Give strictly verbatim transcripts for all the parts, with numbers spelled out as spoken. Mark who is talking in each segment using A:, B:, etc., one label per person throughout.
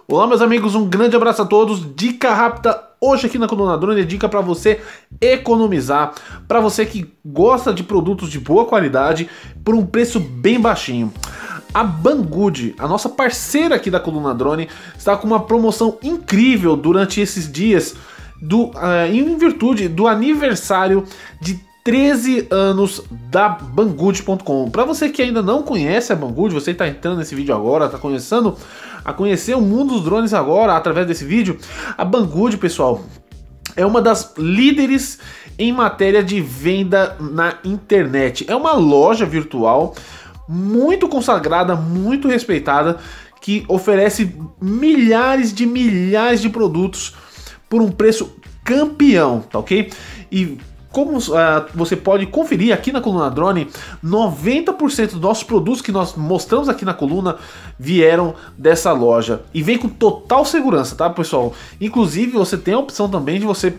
A: Olá meus amigos, um grande abraço a todos. Dica rápida hoje aqui na Coluna Drone, dica para você economizar, para você que gosta de produtos de boa qualidade por um preço bem baixinho. A Banggood, a nossa parceira aqui da Coluna Drone, está com uma promoção incrível durante esses dias do, uh, em virtude do aniversário de treze anos da Banggood ponto com. Para você que ainda não conhece a Banggood, você está entrando nesse vídeo agora, está começando a conhecer o mundo dos drones agora através desse vídeo, a Banggood, pessoal, é uma das líderes em matéria de venda na internet. É uma loja virtual muito consagrada, muito respeitada, que oferece milhares de milhares de produtos por um preço campeão, tá ok? E como uh, você pode conferir aqui na Coluna Drone, noventa por cento dos nossos produtos que nós mostramos aqui na coluna vieram dessa loja. E vem com total segurança, tá, pessoal? Inclusive, você tem a opção também de você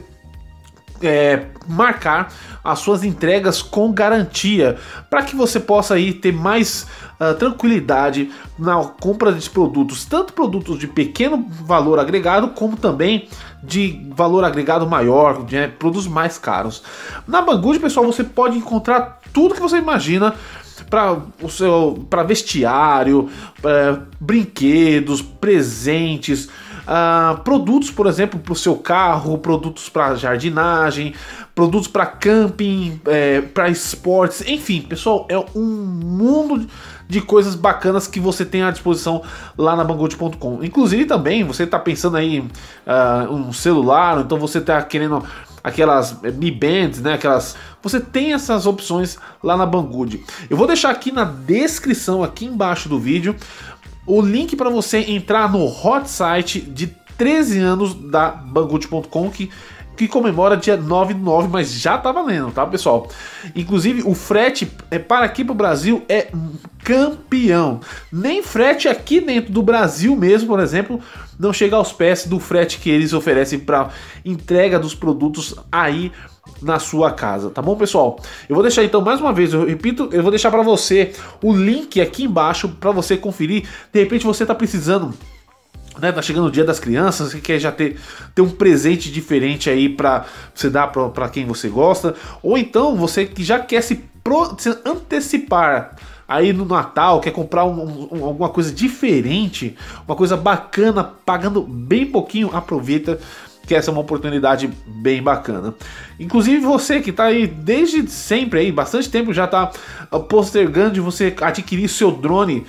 A: é, marcar as suas entregas com garantia, para que você possa aí ter mais uh, tranquilidade na compra de produtos, tanto produtos de pequeno valor agregado, como também de valor agregado maior, né, produtos mais caros. Na Banggood, pessoal, você pode encontrar tudo que você imagina para o seu, para vestiário, pra brinquedos, presentes, uh, produtos, por exemplo, para o seu carro, produtos para jardinagem, produtos para camping, é, para esportes, enfim, pessoal, é um mundo de coisas bacanas que você tem à disposição lá na Banggood ponto com. Inclusive também, você está pensando aí uh, um celular, então você está querendo aquelas Mi Bands, né? Aquelas, você tem essas opções lá na Banggood. Eu vou deixar aqui na descrição, aqui embaixo do vídeo, o link para você entrar no hot site de treze anos da Banggood ponto com, que que comemora dia nove do nove, mas já tá valendo, tá, pessoal? Inclusive, o frete é para aqui pro Brasil é campeão. Nem frete aqui dentro do Brasil mesmo, por exemplo, não chega aos pés do frete que eles oferecem para entrega dos produtos aí na sua casa, tá bom, pessoal? Eu vou deixar então mais uma vez, eu repito, eu vou deixar para você o link aqui embaixo para você conferir. De repente você tá precisando, né, tá chegando o dia das crianças, você quer já ter, ter um presente diferente aí para você dar para quem você gosta, ou então você que já quer se, pro, se antecipar aí no Natal, quer comprar um, um, alguma coisa diferente, uma coisa bacana, pagando bem pouquinho, aproveita que essa é uma oportunidade bem bacana. Inclusive você que tá aí desde sempre aí, bastante tempo já tá postergando de você adquirir seu drone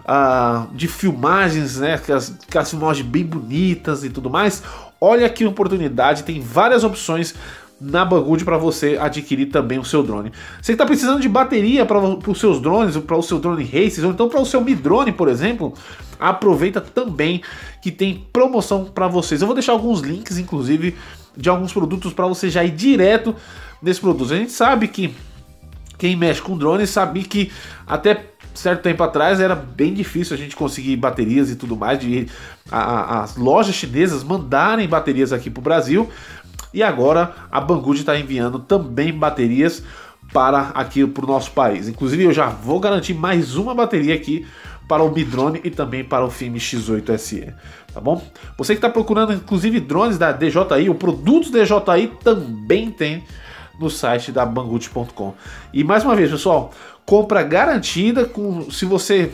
A: Uh, de filmagens, né, aquelas, aquelas filmagens bem bonitas e tudo mais. Olha que oportunidade, tem várias opções na Banggood para você adquirir também o seu drone. Você está precisando de bateria para os seus drones, para o seu drone races, ou então para o seu Mi Drone, por exemplo, aproveita também que tem promoção para vocês. Eu vou deixar alguns links, inclusive, de alguns produtos para você já ir direto nesse produto. A gente sabe que quem mexe com drones sabe que até certo tempo atrás era bem difícil a gente conseguir baterias e tudo mais, de a, a, as lojas chinesas mandarem baterias aqui para o Brasil, e agora a Banggood está enviando também baterias para aqui para o nosso país. Inclusive eu já vou garantir mais uma bateria aqui para o Mi Drone e também para o Filme X oito S E, tá bom? Você que está procurando inclusive drones da D J I, ou produtos D J I, também tem no site da Banggood ponto com. E mais uma vez, pessoal, compra garantida, com, se você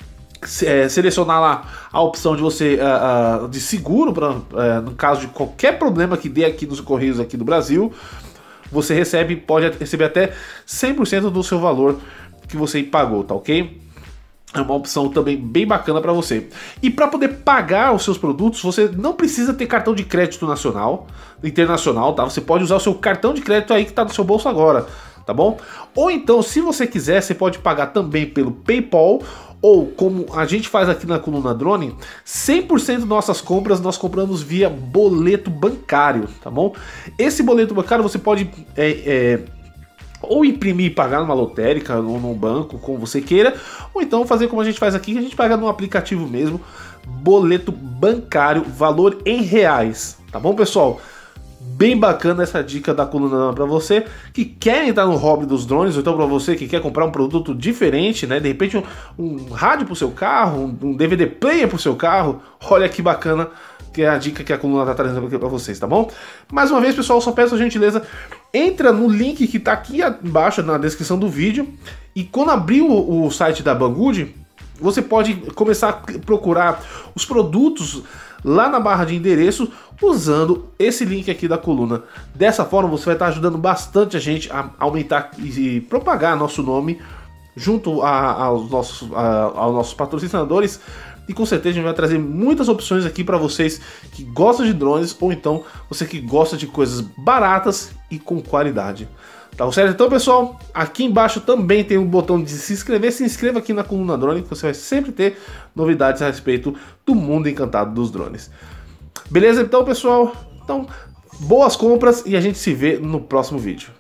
A: é, selecionar lá a opção de você uh, uh, de seguro, pra, uh, no caso de qualquer problema que dê aqui nos Correios aqui do Brasil, você recebe, pode receber até cem por cento do seu valor que você pagou, tá ok? É uma opção também bem bacana para você. E para poder pagar os seus produtos, você não precisa ter cartão de crédito nacional, internacional, tá? Você pode usar o seu cartão de crédito aí que tá no seu bolso agora, tá bom? Ou então, se você quiser, você pode pagar também pelo PayPal, ou como a gente faz aqui na Coluna Drone, cem por cento das nossas compras nós compramos via boleto bancário, tá bom? Esse boleto bancário você pode é, é, ou imprimir e pagar numa lotérica ou num banco, como você queira, ou então fazer como a gente faz aqui, a gente paga no aplicativo mesmo, boleto bancário, valor em reais, tá bom, pessoal? bem bacana essa dica da Coluna para você que quer entrar no hobby dos drones, ou então para você que quer comprar um produto diferente, né? De repente um, um rádio para o seu carro, um, um D V D player para o seu carro. Olha que bacana, que é a dica que a Coluna tá trazendo aqui para vocês, tá bom? Mais uma vez, pessoal, só peço a gentileza, entra no link que tá aqui embaixo na descrição do vídeo, e quando abrir o, o site da Banggood, você pode começar a procurar os produtos lá na barra de endereço usando esse link aqui da coluna. Dessa forma você vai estar ajudando bastante a gente a aumentar e propagar nosso nome junto a, aos, nossos, a, aos nossos patrocinadores, e com certeza a gente vai trazer muitas opções aqui para vocês que gostam de drones, ou então você que gosta de coisas baratas e com qualidade. Tá certo? Então, pessoal, aqui embaixo também tem um botão de se inscrever. Se inscreva aqui na Coluna Drone, que você vai sempre ter novidades a respeito do mundo encantado dos drones. Beleza? Então, pessoal, então, boas compras e a gente se vê no próximo vídeo.